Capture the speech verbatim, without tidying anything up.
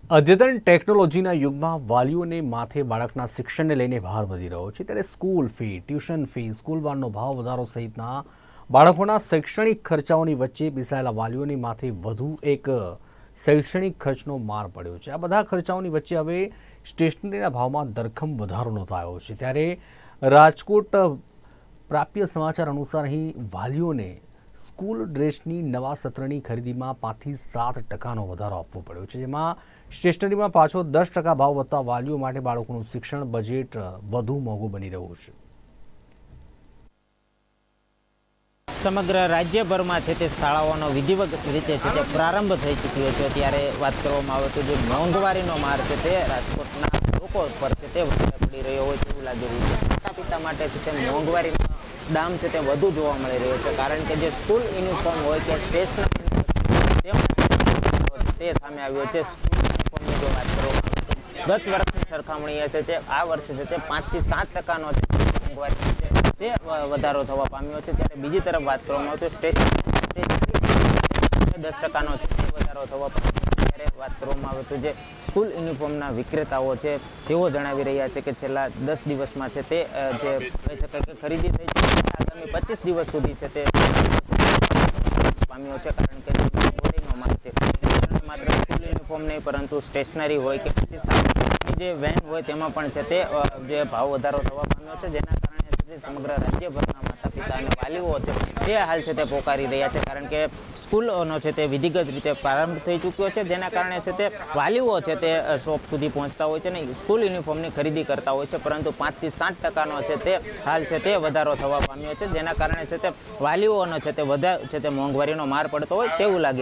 અદ્યતન ટેકનોલોજીના યુગમાં વાલીઓને માથે બાળકના શિક્ષણને લઈને ભાર વધી રહ્યો છે, ત્યારે school fee, tuition fee, school વાનનો ભાવ વધારો સહિતના બાળકોના શૈક્ષણિક ખર્ચાઓની વચ્ચે પીસાયેલા વાલીઓની માથે વધુ એક શૈક્ષણિક ખર્ચનો માર પડ્યો છે। આ બધા ખર્ચાઓની વચ્ચે હવે સ્ટેશનરીના ભાવમાં ધરખમ વધારો નોંધાયો છે, ત્યારે રાજકોટ પ્રાપ્ય સમાચાર અનુસાર અહીં વાલીઓને સ્કૂલ ડ્રેસની નવા સત્રની ખરીદીમાં પાંચથી સાત ટકાનો વધારો આપવો પડ્યો છે, જેમાં સ્ટેશનરીમાં પાછો દસ ટકા ભાવ વધતા વાલીઓ માટે બાળકોનું શિક્ષણ બજેટ વધુ મોંઘું બની રહ્યું છે। સમગ્ર રાજ્યભરમાં છે તે શાળાઓનો વિધિવત રીતે છે તે પ્રારંભ થઈ ચૂક્યો છે, ત્યારે વાત કરવામાં આવે તો જે મોંઘવારીનો માર છે તે રાજકોટના લોકો પર છે તે વધારે પડી રહ્યો હોય તેવું લાગી રહ્યું છે। માતા પિતા માટે છે તે મોંઘવારીનો દામ છે તે વધુ જોવા મળી રહ્યો છે, કારણ કે જે સ્કૂલ યુનિફોર્મ હોય કે સ્ટેશનરી તે સામે આવ્યો છે। સ્કૂલ યુનિફોર્મની જો વાત કરવામાં આવે તો ગત વર્ષની સરખામણીએ છે તે આ વર્ષે છે તે પાંચથી સાત ટકાનો મોંઘવારી છે તે વધારો થવા પામ્યો છે, ત્યારે બીજી તરફ વાત કરવામાં આવે તો સ્ટેશનરી દસ ટકાનો છે તે વધારો થવા પામ્યો છે। ત્યારે વાત કરવામાં આવે તો જે સ્કૂલ યુનિફોર્મના વિક્રેતાઓ છે તેઓ જણાવી રહ્યા છે કે છેલ્લા દસ દિવસમાં છે તે જે કહી શકાય કે ખરીદી થઈ છે, આગામી પચીસ દિવસ સુધી છે તે પામ્યો છે, કારણ કે મોંઘવારીનો માર છે માત્ર સ્કૂલ યુનિફોર્મ નહીં પરંતુ સ્ટેશનરી હોય કે પછી સામાન્ય જે વેન હોય તેમાં પણ છે તે જે ભાવ વધારો થવા પામ્યો છે, જેના કારણે સમગ્ર રાજ્યભરના માતા પિતા અને વાલીઓ છે તે હાલ છે તે પોકારી રહ્યા છે, કારણ કે સ્કૂલોનો છે તે વિધિગત રીતે પ્રારંભ થઈ ચૂક્યો છે, જેના કારણે છે તે વાલીઓ છે તે શોપ સુધી પહોંચતા હોય છે અને સ્કૂલ યુનિફોર્મની ખરીદી કરતા હોય છે, પરંતુ પાંચથી સાત ટકાનો છે તે હાલ છે તે વધારો થવા પામ્યો છે, જેના કારણે છે તે વાલીઓનો છે તે વધારે છે તે મોંઘવારીનો માર પડતો હોય તેવું લાગે।